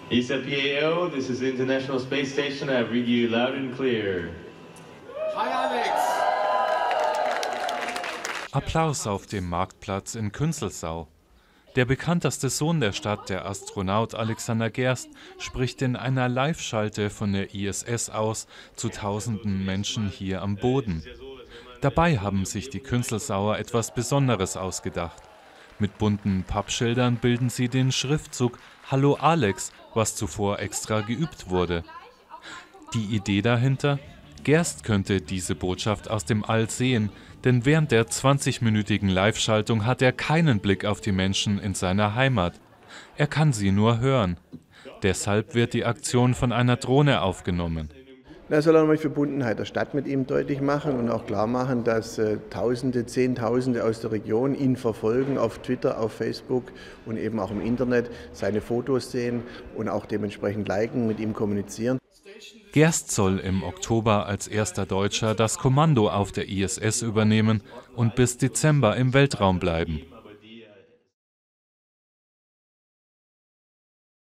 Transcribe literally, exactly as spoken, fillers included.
E S A P A O, this is the International Space Station. I read you loud and clear. Hi Alex! Applaus auf dem Marktplatz in Künzelsau. Der bekannteste Sohn der Stadt, der Astronaut Alexander Gerst, spricht in einer Live-Schalte von der I S S aus zu tausenden Menschen hier am Boden. Dabei haben sich die Künzelsauer etwas Besonderes ausgedacht. Mit bunten Pappschildern bilden sie den Schriftzug »Hallo Alex«, was zuvor extra geübt wurde. Die Idee dahinter? Gerst könnte diese Botschaft aus dem All sehen, denn während der zwanzigminütigen Live-Schaltung hat er keinen Blick auf die Menschen in seiner Heimat. Er kann sie nur hören. Deshalb wird die Aktion von einer Drohne aufgenommen. Da soll er nochmal die Verbundenheit der Stadt mit ihm deutlich machen und auch klar machen, dass äh, Tausende, Zehntausende aus der Region ihn verfolgen auf Twitter, auf Facebook und eben auch im Internet, seine Fotos sehen und auch dementsprechend liken, mit ihm kommunizieren. Gerst soll im Oktober als erster Deutscher das Kommando auf der I S S übernehmen und bis Dezember im Weltraum bleiben.